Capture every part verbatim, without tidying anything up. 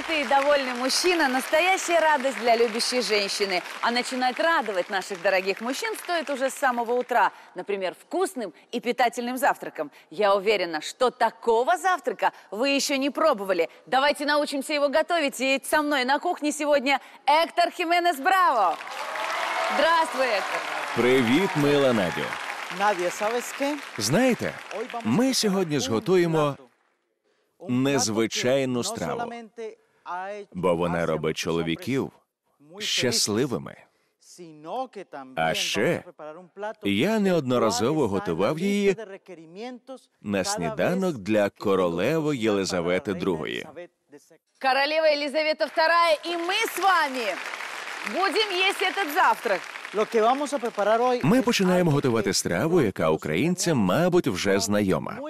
Сытый и довольный мужчина – настоящая радость для любящей женщины. А начинать радовать наших дорогих мужчин стоит уже с самого утра. Например, вкусным и питательным завтраком. Я уверена, что такого завтрака вы еще не пробовали. Давайте научимся его готовить. И со мной на кухне сегодня Эктор Хименес Браво. Здравствуй, Эктор. Привіт, мила Надю. Надя, sabes qué? Знаєте, ми сьогодні зготуємо незвичайну страву, бо вона робить чоловіків щасливими. А ще я неодноразово готував її на сніданок для королеви Єлизавети другої. Королева Елизавета вторая, и мы с вами будем есть этот завтрак. Ми починаємо готувати страву, яка українцям, мабуть, вже знайома.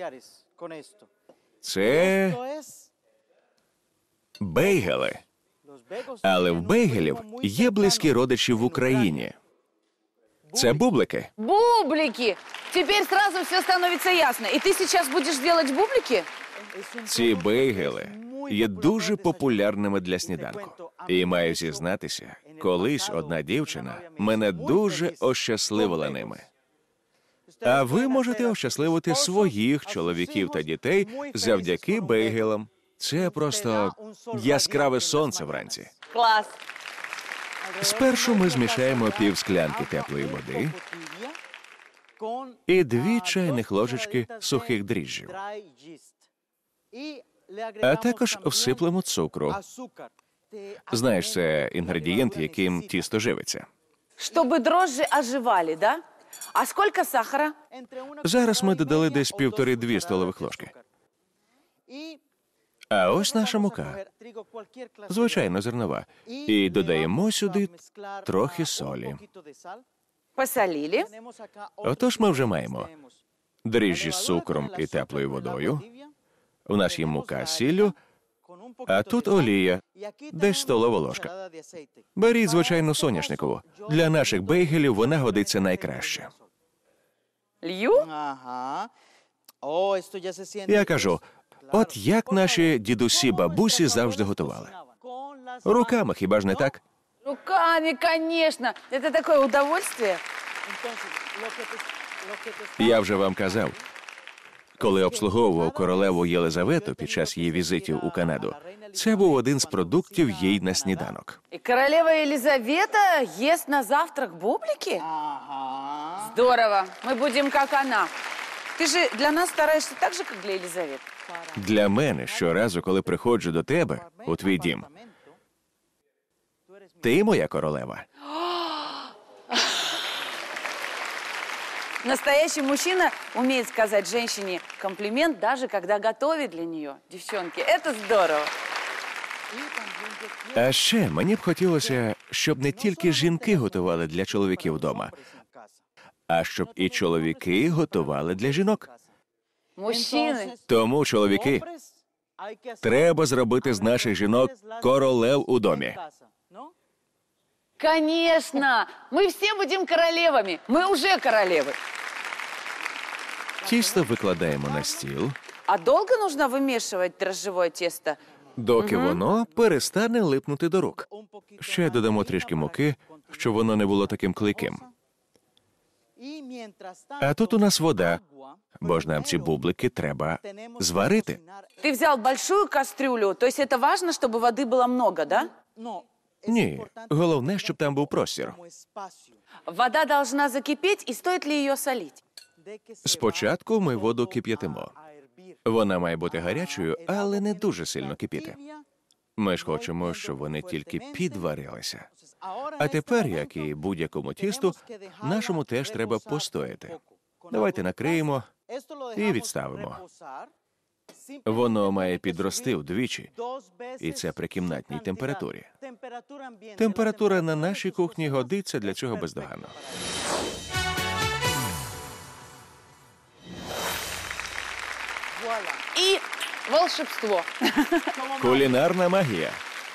Це бейгели. Але в бейгелів є близькі родичі в Україні. Це бублики. Бублики! Теперь сразу все становится ясно. И ты сейчас будешь делать бублики? Ці бейгели є дуже популярними для сніданку. І маю зізнатися, колись одна дівчина мене дуже ощасливила ними. А ви можете ощасливити своїх чоловіків та дітей завдяки бейгелам. Це просто яскраве сонце вранці. Класс! Спершу ми змішаємо пів склянки теплої води і дві чайних ложечки сухих дріжджів. А також всиплемо цукру. Знаєш, це інгредієнт, яким тісто живиться. Чтобы дрожжи оживали, да? А сколько сахара? Зараз ми додали десь півтори-дві столових ложки. А ось наша мука. Звичайно, зернова. І додаємо сюди трохи солі. Посолили. Отож ми вже маємо дріжджі з цукром і теплою водою. У нас є мука з сіллю, а тут олія, десь столова ложка. Беріть звичайну соняшникову. Для наших бейгелів вона годиться найкраще. Лью? Я кажу, от як наші дідусі-бабусі завжди готували. Руками, хіба ж не так? Руками, конечно. Это такое удовольствие. Я вже вам казав, коли обслуговував королеву Єлизавету під час її візитів у Канаду, це був один з продуктів їй на сніданок. И королева Елизавета ест на завтрак бублики? Здорово. Мы будем как она. Ты же для нас стараешься так же, как для Елизаветы? Для мене щоразу, коли приходжу до тебе, у твій дім, ти моя королева. Настоящий мужчина умеет сказать женщине комплимент, даже когда готовит для нее. Девчонки, это здорово. А ще мені б хотілося, щоб не тільки жінки готували для чоловіків вдома, а щоб і чоловіки готували для жінок. Мужчины. Тому, чоловіки, треба зробити з наших жінок королев у домі. Конечно. Мы все будем королевами. Мы уже королевы. Тісто викладаємо на стіл, А долго нужно вымешивать дрожжевое тесто? доки воно перестане липнути до рук. Ще додамо трішки муки, щоб воно не було таким клейким. А тут у нас вода, бо ж нам ці бублики треба зварити. Ты взял большую кастрюлю, то есть это важно, чтобы воды было много, да? Ні, головне, щоб там був простір. Вода должна закипеть, и стоит ли ее солить? Спочатку ми воду кип'ятимо. Вона має бути гарячою, але не дуже сильно кипіти. Ми ж хочемо, щоб вони тільки підварилися. А тепер, як і будь-якому тісту, нашому теж треба постояти. Давайте накриємо і відставимо. Воно має підрости вдвічі, і це при кімнатній температурі. Температура на нашій кухні годиться для цього бездоганно. И волшебство. Кулінарна магія.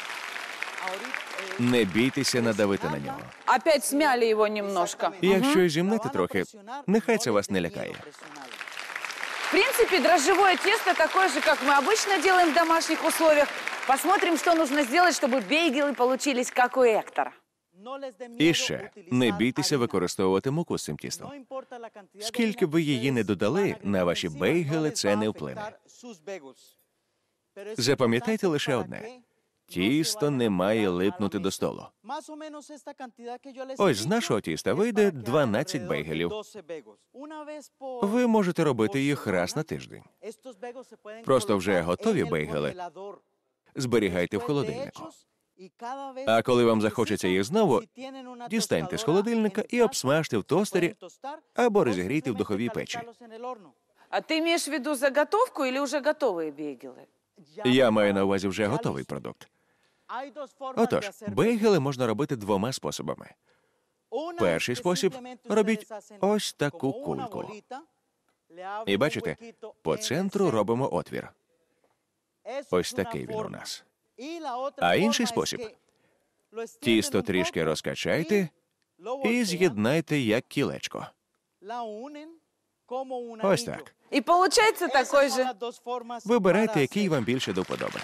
Не бійтеся надавити на нього. Опять смяли его немножко. Якщо і зімнити трохи, нехай це вас не лякає. В принципе, дрожжевое тесто такое же, как мы обычно делаем в домашних условиях. Посмотрим, что нужно сделать, чтобы бейгелы получились, как у Эктора. І ще, не бійтеся використовувати муку з цим тістом. Скільки б ви її не додали, на ваші бейгели це не вплине. Запам'ятайте лише одне. Тісто не має липнути до столу. Ось з нашого тіста вийде дванадцять бейгелів. Ви можете робити їх раз на тиждень. Просто вже готові бейгели зберігайте в холодильнику. А коли вам захочеться їх знову, дістаньте з холодильника і обсмажте в тостері або розігрійте в духовій печі. А ты имеешь в виду заготовку или уже готовые бейгелы? Я маю на увазі вже готовий продукт. Отож, бейгели можна робити двома способами. Перший спосіб – робіть ось таку кульку. І бачите, по центру робимо отвір. Ось такий він у нас. А інший спосіб – тісто трішки розкачайте і з'єднайте як кілечко. Ось так. И получается такой же. Вибирайте, який вам більше до вподоби.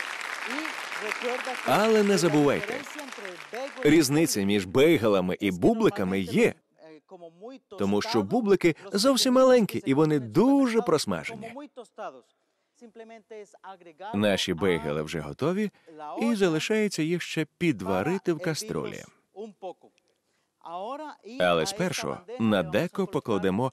Але не забувайте, різниця між бейгелами і бубликами є, тому що бублики зовсім маленькі і вони дуже просмажені. Наші бейгели вже готові, і залишається їх ще підварити в каструлі. Але спершу на деко покладемо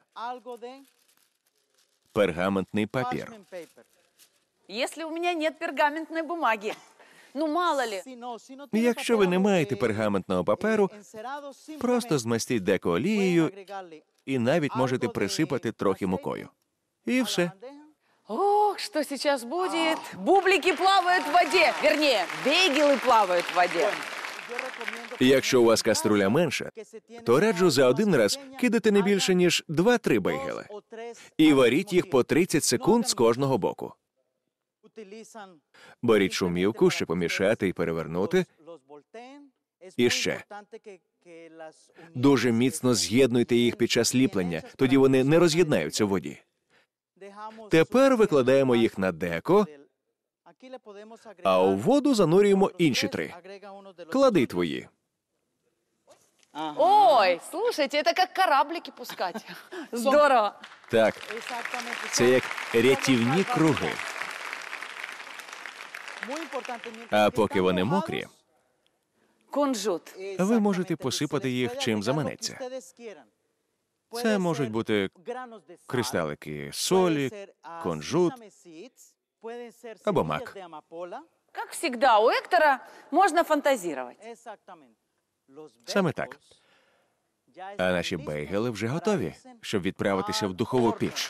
пергаментний папір. Если у меня нет пергаментной бумаги, ну мало ли. Якщо ви не маєте пергаментного паперу, просто змастіть деко олією і навіть можете присипати трохи мукою. І все. Ох, что сейчас будет? Бублики плавают в воде. Вернее, бейгелы плавают в воде. Якщо у вас каструля менша, то раджу за один раз кидати не більше, ніж два-три бейгели. І варіть їх по тридцять секунд з кожного боку. Беріть шумівку, щоб помішати і перевернути. І ще. Дуже міцно з'єднуйте їх під час ліплення, тоді вони не роз'єднаються в воді. Тепер викладаємо їх на деко, а у воду занурюємо інші три. Клади твої. Ой, слушайте, это как кораблики пускать. Здорово. Так, це як рятівні круги. А поки вони мокрі, Кунжут. ви можете посипати їх чим заманеться. Це можуть бути кристалики солі, кунжут або мак. Как всегда, у Эктора можно фантазировать. Саме так. А наші бейгели вже готові, щоб відправитися в духову піч.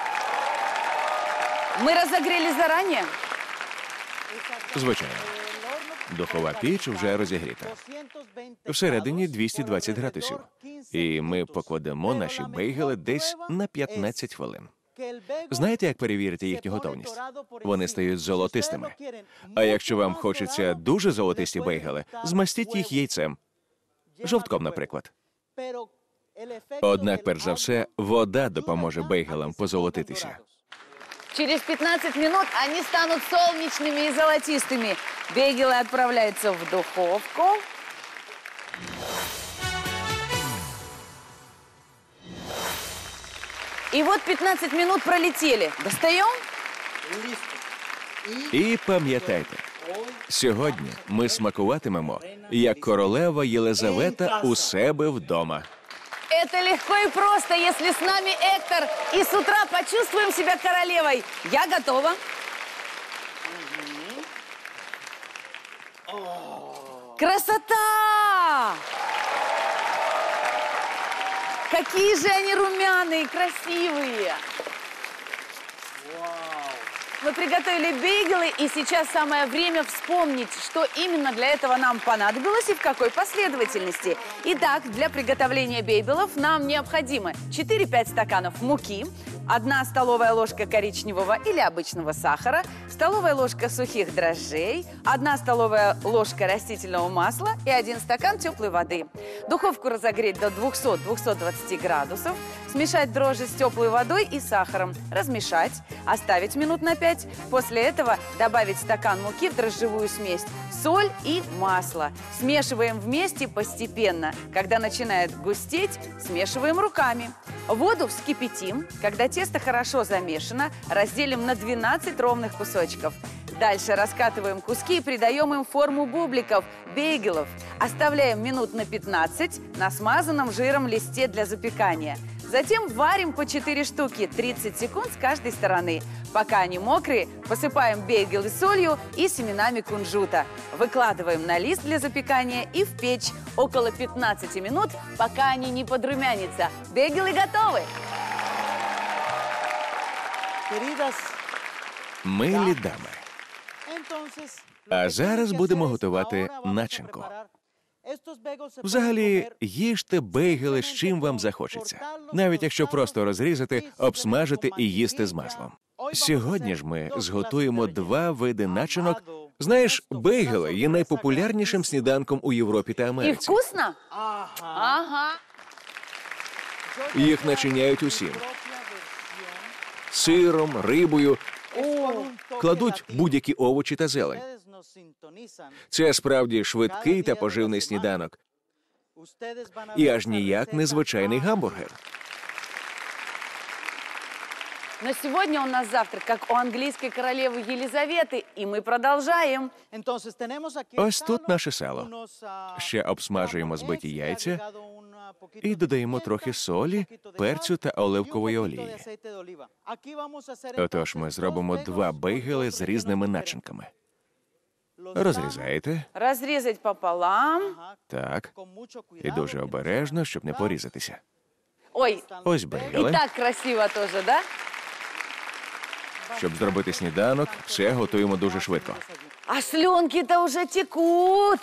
Мы разогрели заранее. Звичайно. Духова піч вже розігріта. Всередині двісті двадцять градусів. І ми покладемо наші бейгели десь на п'ятнадцять хвилин. Знаєте, як перевірити їхню готовність? Вони стають золотистими. А якщо вам хочеться дуже золотисті бейгели, змастіть їх яйцем. Жовтком, наприклад. Однак, перш за все, вода допоможе бейгелам позолотитися. Через пятнадцать минут они станут солнечными и золотистыми. Бейгелы отправляются в духовку. И вот пятнадцать минут пролетели. Достаем? І пам'ятайте, сьогодні ми смакуватимемо, як королева Єлизавета у себе вдома. Это легко и просто, если с нами Эктор, и с утра почувствуем себя королевой. Я готова. Красота! Какие же они румяные, красивые! Мы приготовили бейгелы, и сейчас самое время вспомнить, что именно для этого нам понадобилось и в какой последовательности. Итак, для приготовления бейгелов нам необходимо четыре-пять стаканов муки, одна столовая ложка коричневого или обычного сахара, столовая ложка сухих дрожжей, одна столовая ложка растительного масла и один стакан теплой воды. Духовку разогреть до двухсот-двухсот двадцати градусов, смешать дрожжи с теплой водой и сахаром, размешать, оставить минут на пять пять. После этого добавить стакан муки в дрожжевую смесь, соль и масло. Смешиваем вместе постепенно. Когда начинает густеть, смешиваем руками. Воду вскипятим. Когда тесто хорошо замешано, разделим на двенадцать ровных кусочков. Дальше раскатываем куски и придаем им форму бубликов, бейгелов. Оставляем минут на пятнадцать на смазанном жиром листе для запекания. Затем варим по четыре штуки, тридцать секунд с каждой стороны. Пока они мокрые, посыпаем бейгелы солью и семенами кунжута. Выкладываем на лист для запекания и в печь около пятнадцати минут, пока они не подрумянятся. Бейгелы готовы! Queridas, Милі дами. entonces, А зараз будемо готувати начинку. Взагалі, їжте бейгели з чим вам захочеться. Навіть якщо просто розрізати, обсмажити і їсти з маслом. Сьогодні ж ми зготуємо два види начинок. Знаєш, бейгели є найпопулярнішим сніданком у Європі та И Америці. вкусно? Ага. Їх начиняють усім. Сиром, рибою, кладуть будь-які овочі та зелень. Це справді швидкий та поживний сніданок. І аж ніяк не звичайний гамбургер. Но сегодня у нас завтрак, как у английской королевы Елизаветы, и мы продолжаем. Ось тут наше сало. Ще обсмажуємо збиті яйця і додаємо трохи солі, перцю та оливкової олії. Отож, ми зробимо два бейгели з різними начинками. Розрізаєте. Разрезать пополам. Так. І дуже обережно, щоб не порізатися. Ой, Ось и бейгели. так красиво тоже, да? Щоб зробити сніданок, все готуємо дуже швидко. А слюнки-то уже текут.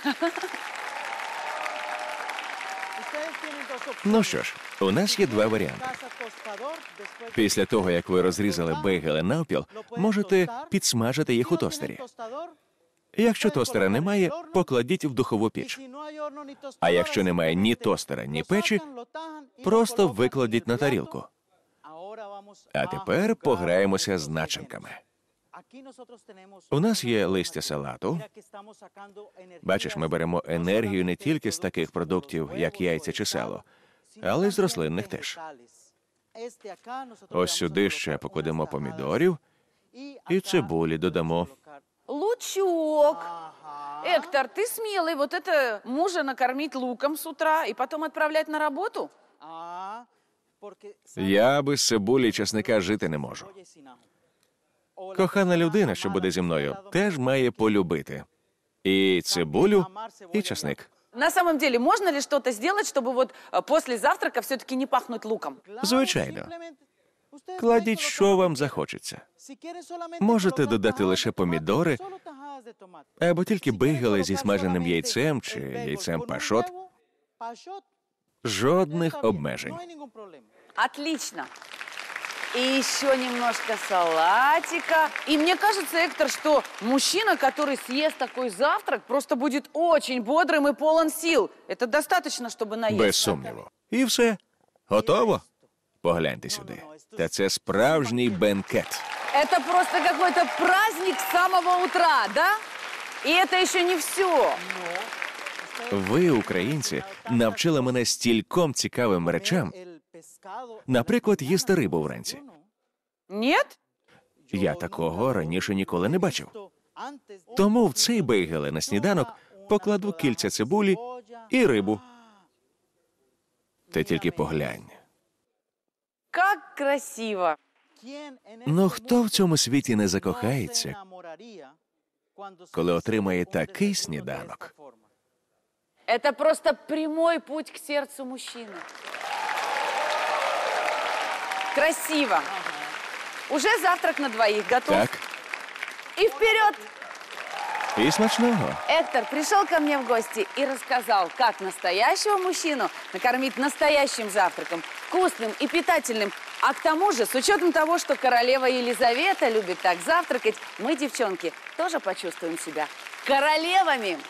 Ну що ж, у нас є два варіанти. Після того, як ви розрізали бейгели навпіл, можете підсмажити їх у тостері. Якщо тостера немає, покладіть в духову піч. А якщо немає ні тостера, ні печі, просто викладіть на тарілку. А тепер пограємося з начинками. У нас є листя салату. Бачиш, ми беремо енергію не тільки з таких продуктів, як яйця чи сало, але й з рослинних теж. Ось сюди ще покладемо помідорів і цибулі додамо. Лучок. Эктор, ты смелый. Вот это мужа накормить луком с утра и потом отправлять на работу? Я без цибулі і чесника жити не можу. Кохана людина, що буде зі мною, теж має полюбити і цибулю, і чесник. На самом деле, можно ли что-то сделать, чтобы вот э, после завтрака все-таки не пахнуть луком? Звичайно. Кладіть, що вам захочеться. Можете додати лише помідори, або тільки бейгели зі смаженим яйцем чи яйцем пашот. Жодних обмежень. Отлично. И еще немножко салатика. И мне кажется, Эктор, что мужчина, который съест такой завтрак, просто будет очень бодрым и полон сил. Это достаточно, чтобы наесться. Без сумніву. І все. Готово? Погляньте сюди. Та це справжній бенкет. Это просто какой-то праздник с самого утра, да? И это еще не все. Ви, українці, навчили мене стільком цікавим речам. Наприклад, їсти рибу вранці. Нет? Я такого раніше ніколи не бачив. Тому в цей бейгели на сніданок покладу кільця цибулі і рибу. Ти тільки поглянь. Как красиво. Ну хто в цьому світі не закохається, коли отримає такий сніданок? Это просто прямой путь к сердцу мужчины. Красиво. Уже завтрак на двоих готов. Так, И вперед! і смачного. Эктор пришел ко мне в гости и рассказал, как настоящего мужчину накормить настоящим завтраком, вкусным и питательным. А к тому же, с учетом того, что королева Елизавета любит так завтракать, мы, девчонки, тоже почувствуем себя королевами.